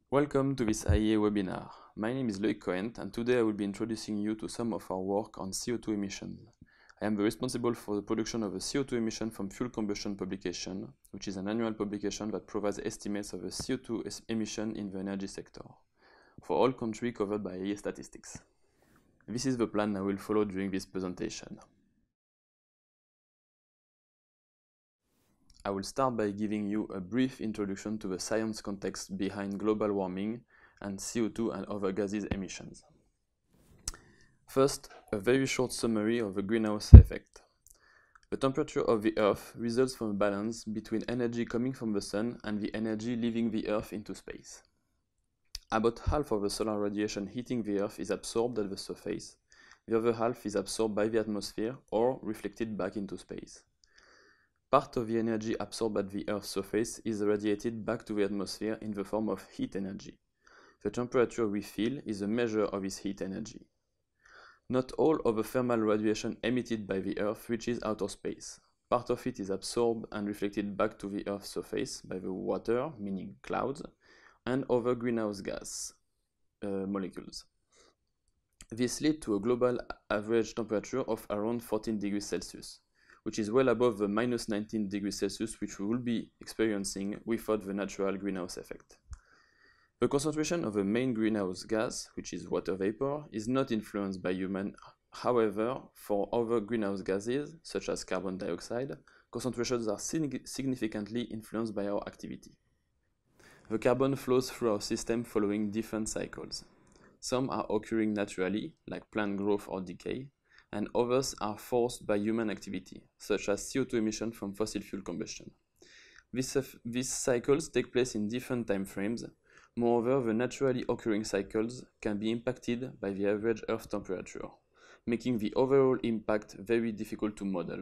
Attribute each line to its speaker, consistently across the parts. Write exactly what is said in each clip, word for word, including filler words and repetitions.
Speaker 1: Welcome to this I E A webinar. My name is Loic Coent, and today I will be introducing you to some of our work on C O two emissions. I am the responsible for the production of a C O two emission from fuel combustion publication, which is an annual publication that provides estimates of the C O two emission in the energy sector, for all countries covered by I E A statistics. This is the plan I will follow during this presentation. I will start by giving you a brief introduction to the science context behind global warming and C O two and other gases emissions. First, a very short summary of the greenhouse effect. The temperature of the Earth results from a balance between energy coming from the Sun and the energy leaving the Earth into space. About half of the solar radiation hitting the Earth is absorbed at the surface. The other half is absorbed by the atmosphere or reflected back into space. Part of the energy absorbed at the Earth's surface is radiated back to the atmosphere in the form of heat energy. The temperature we feel is a measure of this heat energy. Not all of the thermal radiation emitted by the Earth reaches outer space. Part of it is absorbed and reflected back to the Earth's surface by the water, meaning clouds, and other greenhouse gas uh, molecules. This leads to a global average temperature of around fourteen degrees Celsius, which is well above the minus nineteen degrees Celsius which we will be experiencing without the natural greenhouse effect. The concentration of the main greenhouse gas, which is water vapor, is not influenced by human. However, for other greenhouse gases, such as carbon dioxide, concentrations are sig- significantly influenced by our activity. The carbon flows through our system following different cycles. Some are occurring naturally, like plant growth or decay, and others are forced by human activity, such as C O two emission from fossil fuel combustion. This, these cycles take place in different time frames. Moreover, the naturally occurring cycles can be impacted by the average Earth temperature, making the overall impact very difficult to model.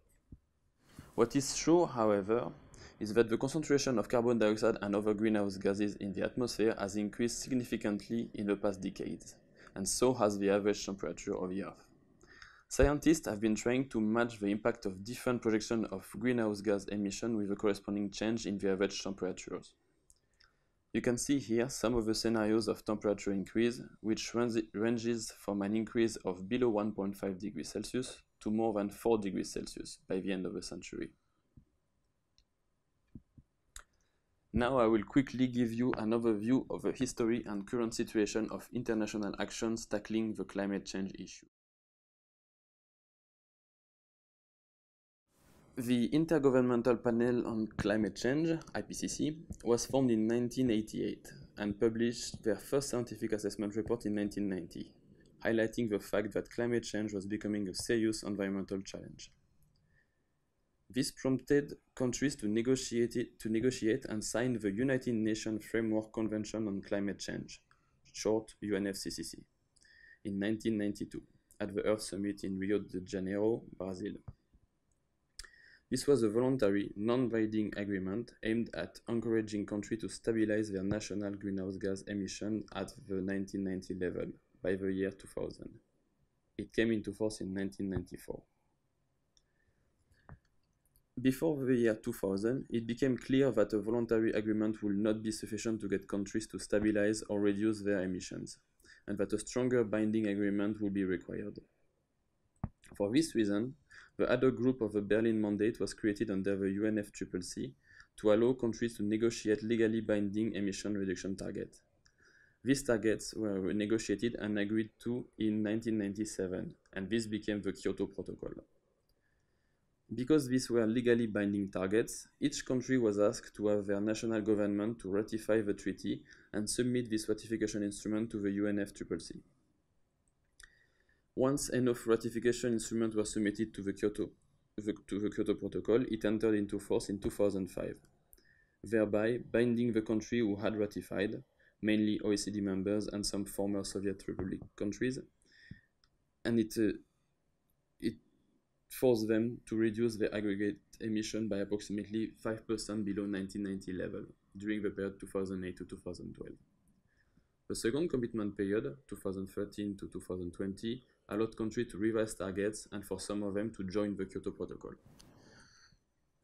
Speaker 1: What is true, however, is that the concentration of carbon dioxide and other greenhouse gases in the atmosphere has increased significantly in the past decades, and so has the average temperature of the Earth. Scientists have been trying to match the impact of different projections of greenhouse gas emission with a corresponding change in the average temperatures. You can see here some of the scenarios of temperature increase, which ranges from an increase of below one point five degrees Celsius to more than four degrees Celsius by the end of the century. Now I will quickly give you an overview of the history and current situation of international actions tackling the climate change issue. The Intergovernmental Panel on Climate Change, I P C C, was formed in nineteen eighty-eight and published their first scientific assessment report in nineteen ninety, highlighting the fact that climate change was becoming a serious environmental challenge. This prompted countries to negotiate, it, to negotiate and sign the United Nations Framework Convention on Climate Change, short U N F C C C, in nineteen ninety-two, at the Earth Summit in Rio de Janeiro, Brazil. This was a voluntary, non-binding agreement aimed at encouraging countries to stabilize their national greenhouse gas emissions at the nineteen ninety level by the year two thousand. It came into force in nineteen ninety-four. Before the year two thousand, it became clear that a voluntary agreement would not be sufficient to get countries to stabilize or reduce their emissions, and that a stronger binding agreement would be required. For this reason, the ad hoc group of the Berlin Mandate was created under the U N F C C C to allow countries to negotiate legally binding emission reduction targets. These targets were negotiated and agreed to in nineteen ninety-seven, and this became the Kyoto Protocol. Because these were legally binding targets, each country was asked to have their national government to ratify the treaty and submit this ratification instrument to the U N F C C C. Once enough ratification instruments were submitted to the, Kyoto, the, to the Kyoto Protocol, it entered into force in two thousand five, thereby binding the country who had ratified, mainly O E C D members and some former Soviet Republic countries, and it, uh, it forced them to reduce their aggregate emission by approximately five percent below nineteen ninety level during the period two thousand eight to two thousand twelve. The second commitment period, two thousand thirteen to two thousand twenty, allowed countries to revise targets and for some of them to join the Kyoto Protocol.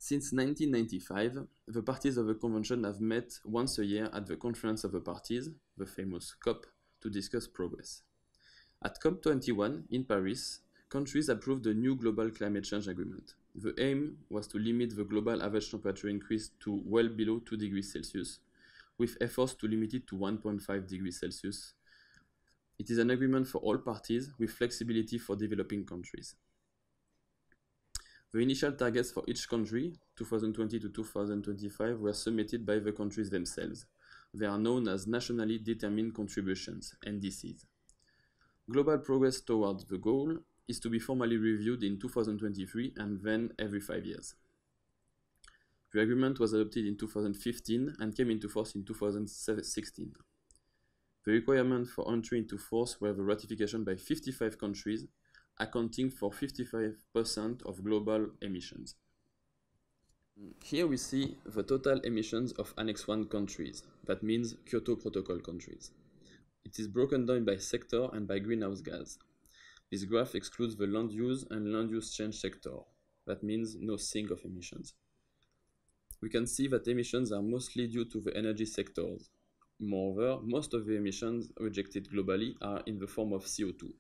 Speaker 1: Since nineteen ninety-five, the parties of the convention have met once a year at the Conference of the Parties, the famous COP, to discuss progress. At COP twenty-one in Paris, countries approved the new global climate change agreement. The aim was to limit the global average temperature increase to well below two degrees Celsius, with efforts to limit it to one point five degrees Celsius. It is an agreement for all parties, with flexibility for developing countries. The initial targets for each country, two thousand twenty to two thousand twenty-five, were submitted by the countries themselves. They are known as Nationally Determined Contributions, N D Cs. Global progress towards the goal is to be formally reviewed in two thousand twenty-three and then every five years. The agreement was adopted in two thousand fifteen and came into force in two thousand sixteen. The requirement for entry into force were the ratification by fifty-five countries, accounting for fifty-five percent of global emissions. Here we see the total emissions of Annex one countries, that means Kyoto Protocol countries. It is broken down by sector and by greenhouse gas. This graph excludes the land use and land use change sector, that means no sink of emissions. We can see that emissions are mostly due to the energy sectors. Moreover, most of the emissions rejected globally are in the form of C O two.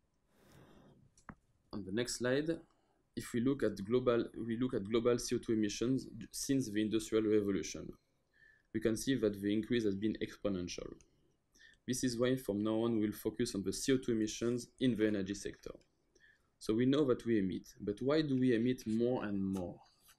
Speaker 1: On the next slide, if we look at global, we look at global C O two emissions since the Industrial Revolution, we can see that the increase has been exponential. This is why from now on we will focus on the C O two emissions in the energy sector. So we know that we emit, but why do we emit more and more?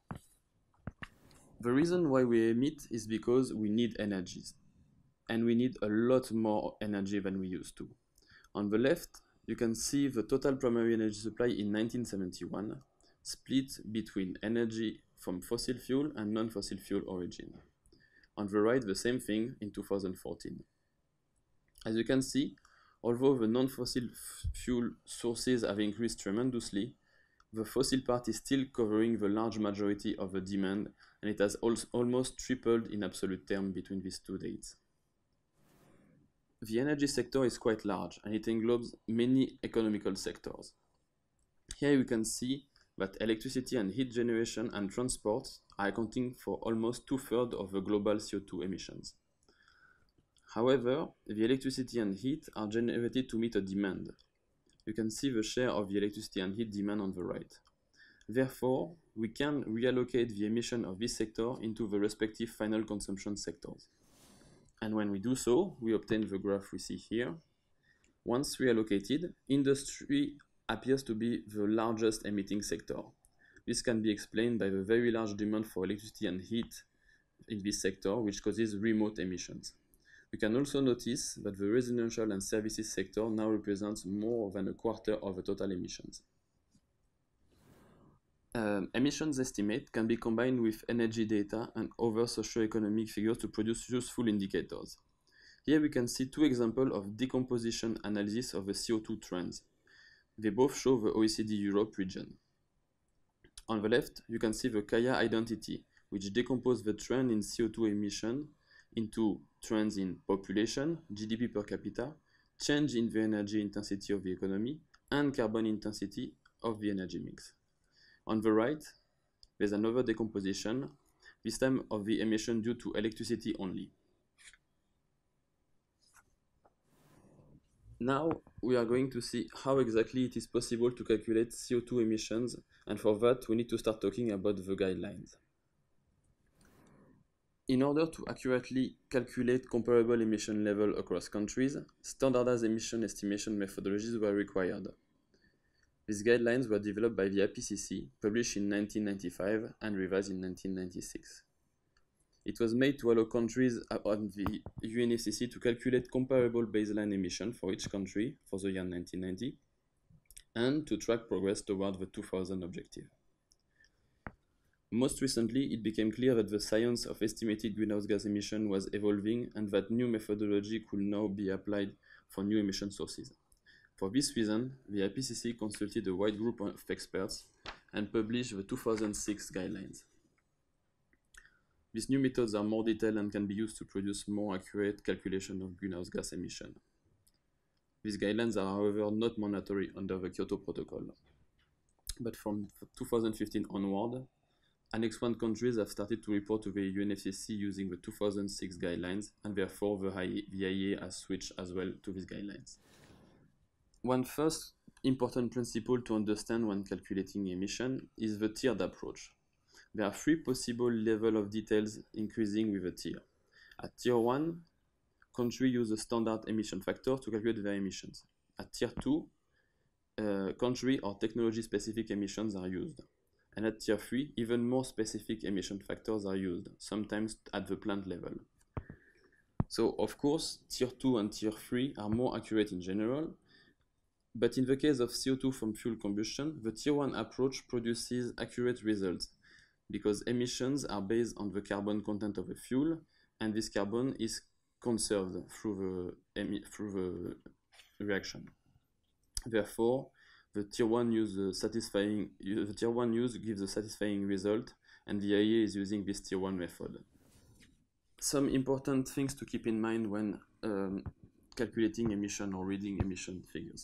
Speaker 1: The reason why we emit is because we need energies, and we need a lot more energy than we used to. On the left, you can see the total primary energy supply in nineteen seventy-one, split between energy from fossil fuel and non-fossil fuel origin. On the right, the same thing in two thousand fourteen. As you can see, although the non-fossil fuel sources have increased tremendously, the fossil part is still covering the large majority of the demand, and it has also almost tripled in absolute terms between these two dates. The energy sector is quite large, and it englobes many economical sectors. Here you can see that electricity and heat generation and transport are accounting for almost two-thirds of the global C O two emissions. However, the electricity and heat are generated to meet a demand. You can see the share of the electricity and heat demand on the right. Therefore, we can reallocate the emission of this sector into the respective final consumption sectors. And when we do so, we obtain the graph we see here. Once reallocated, industry appears to be the largest emitting sector. This can be explained by the very large demand for electricity and heat in this sector, which causes remote emissions. We can also notice that the residential and services sector now represents more than a quarter of the total emissions. Um, emissions estimate can be combined with energy data and other socio-economic figures to produce useful indicators. Here we can see two examples of decomposition analysis of the C O two trends. They both show the O E C D Europe region. On the left, you can see the Kaya identity, which decomposes the trend in C O two emission into trends in population, G D P per capita, change in the energy intensity of the economy, and carbon intensity of the energy mix. On the right, there's another decomposition, this time of the emission due to electricity only. Now we are going to see how exactly it is possible to calculate C O two emissions, and for that we need to start talking about the guidelines. In order to accurately calculate comparable emission level across countries, standardized emission estimation methodologies were required. These guidelines were developed by the I P C C, published in nineteen ninety-five and revised in nineteen ninety-six. It was made to allow countries on the U N F C C to calculate comparable baseline emission for each country for the year nineteen ninety and to track progress toward the two thousand objective. Most recently, it became clear that the science of estimated greenhouse gas emission was evolving and that new methodology could now be applied for new emission sources. For this reason, the I P C C consulted a wide group of experts and published the two thousand six guidelines. These new methods are more detailed and can be used to produce more accurate calculation of greenhouse gas emission. These guidelines are, however, not mandatory under the Kyoto Protocol. But from two thousand fifteen onward, Annex one countries have started to report to the U N F C C C using the two thousand six guidelines, and therefore the I E A has switched as well to these guidelines. One first important principle to understand when calculating emission is the tiered approach. There are three possible levels of details increasing with a tier. At tier one, countries use a standard emission factor to calculate their emissions. At tier two, uh, country or technology-specific emissions are used. And at tier three, even more specific emission factors are used, sometimes at the plant level. So, of course, tier two and tier three are more accurate in general, but in the case of C O two from fuel combustion, the tier one approach produces accurate results because emissions are based on the carbon content of the fuel, and this carbon is conserved through the, through the reaction. Therefore, the tier one use uh, satisfying the tier one use gives a satisfying result, and the I E A is using this tier one method. Some important things to keep in mind when um, calculating emission or reading emission figures.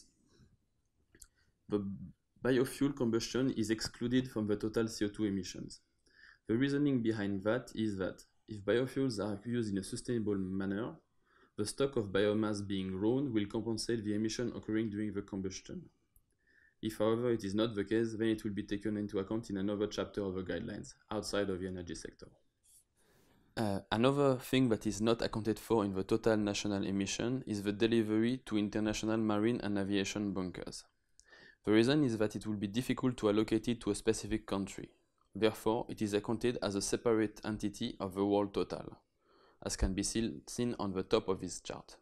Speaker 1: The biofuel combustion is excluded from the total C O two emissions. The reasoning behind that is that if biofuels are used in a sustainable manner, the stock of biomass being grown will compensate the emission occurring during the combustion. If, however, it is not the case, then it will be taken into account in another chapter of the guidelines, outside of the energy sector. Uh, another thing that is not accounted for in the total national emission is the delivery to international marine and aviation bunkers. The reason is that it will be difficult to allocate it to a specific country. Therefore, it is accounted as a separate entity of the world total, as can be seen on the top of this chart.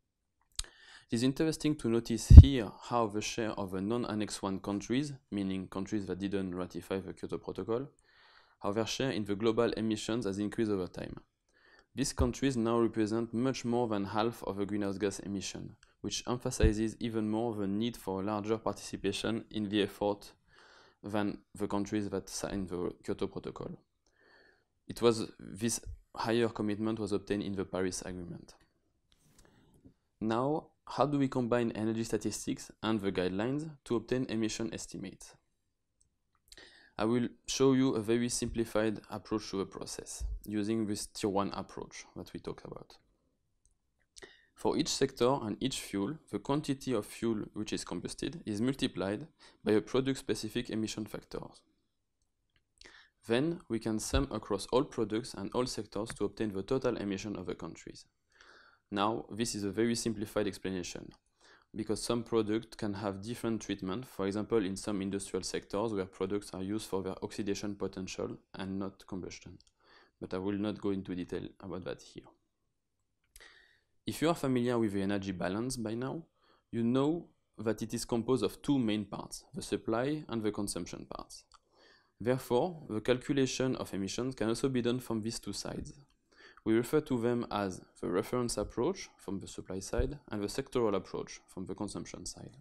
Speaker 1: It is interesting to notice here how the share of the non-Annex one countries, meaning countries that didn't ratify the Kyoto Protocol, how their share in the global emissions has increased over time. These countries now represent much more than half of the greenhouse gas emission, which emphasizes even more the need for a larger participation in the effort than the countries that signed the Kyoto Protocol. It was this higher commitment was obtained in the Paris Agreement. Now, how do we combine energy statistics and the guidelines to obtain emission estimates? I will show you a very simplified approach to the process, using this tier one approach that we talked about. For each sector and each fuel, the quantity of fuel which is combusted is multiplied by a product-specific emission factors. Then we can sum across all products and all sectors to obtain the total emission of the countries. Now, this is a very simplified explanation, because some products can have different treatment, for example in some industrial sectors where products are used for their oxidation potential and not combustion. But I will not go into detail about that here. If you are familiar with the energy balance by now, you know that it is composed of two main parts, the supply and the consumption parts. Therefore, the calculation of emissions can also be done from these two sides. We refer to them as the reference approach from the supply side and the sectoral approach from the consumption side.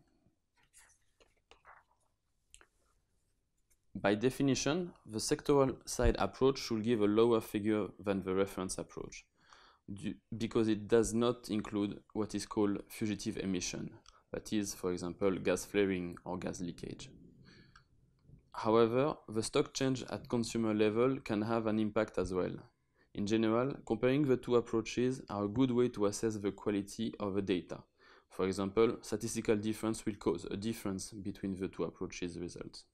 Speaker 1: By definition, the sectoral side approach should give a lower figure than the reference approach, because it does not include what is called fugitive emission, that is, for example, gas flaring or gas leakage. However, the stock change at consumer level can have an impact as well. In general, comparing the two approaches are a good way to assess the quality of the data. For example, statistical difference will cause a difference between the two approaches' results.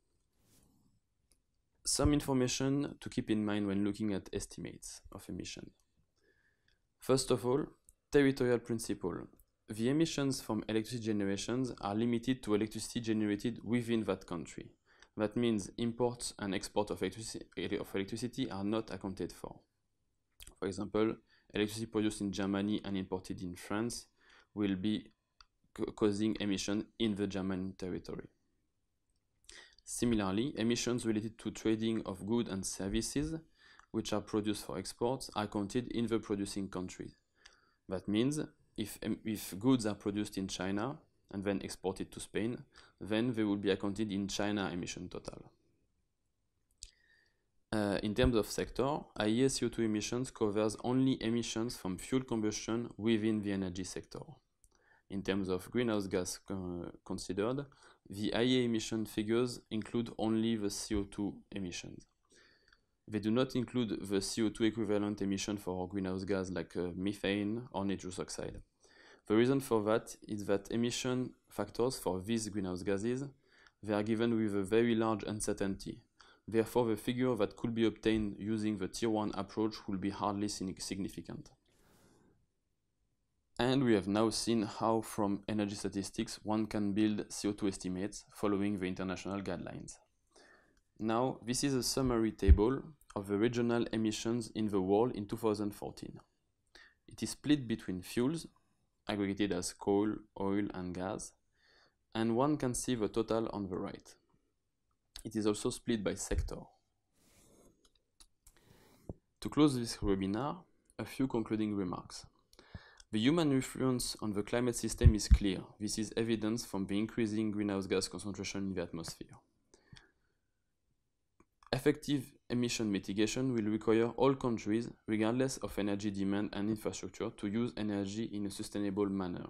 Speaker 1: Some information to keep in mind when looking at estimates of emissions. First of all, territorial principle. The emissions from electricity generations are limited to electricity generated within that country. That means imports and exports of electricity, of electricity are not accounted for. For example, electricity produced in Germany and imported in France will be causing emissions in the German territory. Similarly, emissions related to trading of goods and services which are produced for exports are counted in the producing country. That means if, if goods are produced in China and then exported to Spain, then they will be accounted in China emission total. Uh, in terms of sector, I E A C O two emissions covers only emissions from fuel combustion within the energy sector. In terms of greenhouse gas uh, considered, the I E A emission figures include only the C O two emissions. They do not include the C O two equivalent emission for greenhouse gas like uh, methane or nitrous oxide. The reason for that is that emission factors for these greenhouse gases, they are given with a very large uncertainty. Therefore, the figure that could be obtained using the tier one approach will be hardly significant. And we have now seen how from energy statistics one can build C O two estimates following the international guidelines. Now, this is a summary table of the regional emissions in the world in two thousand fourteen. It is split between fuels, aggregated as coal, oil, and gas, and one can see the total on the right. It is also split by sector. To close this webinar, a few concluding remarks. The human influence on the climate system is clear. This is evidence from the increasing greenhouse gas concentration in the atmosphere. Effective emission mitigation will require all countries, regardless of energy demand and infrastructure, to use energy in a sustainable manner.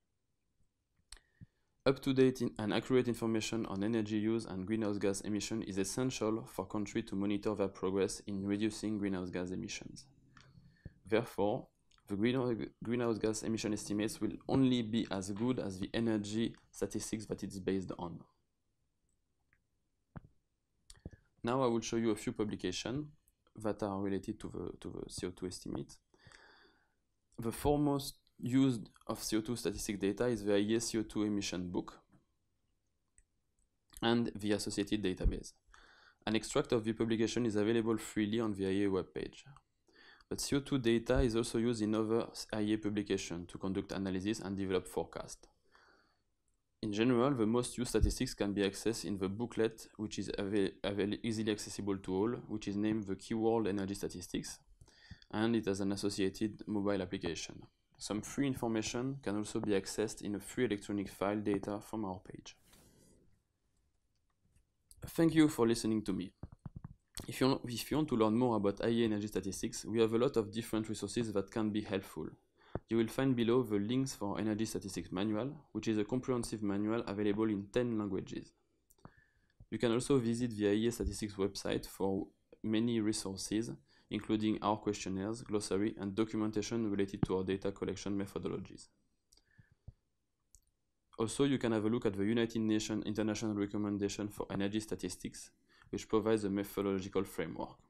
Speaker 1: Up-to-date and accurate information on energy use and greenhouse gas emission is essential for countries to monitor their progress in reducing greenhouse gas emissions. Therefore, the greenhouse gas emission estimates will only be as good as the energy statistics that it's based on. Now I will show you a few publications that are related to the, to the C O two estimate. The foremost used of C O two statistic data is the I E A C O two emission book and the associated database. An extract of the publication is available freely on the I E A webpage. But C O two data is also used in other I E A publications to conduct analysis and develop forecasts. In general, the most used statistics can be accessed in the booklet, which is easily accessible to all, which is named the Keyword Energy Statistics, and it has an associated mobile application. Some free information can also be accessed in a free electronic file data from our page. Thank you for listening to me. If you, if you want to learn more about I E A energy statistics, we have a lot of different resources that can be helpful. You will find below the links for Energy Statistics Manual, which is a comprehensive manual available in ten languages. You can also visit the I E A Statistics website for many resources, including our questionnaires, glossary, and documentation related to our data collection methodologies. Also, you can have a look at the United Nations International Recommendation for Energy Statistics, which provides a methodological framework.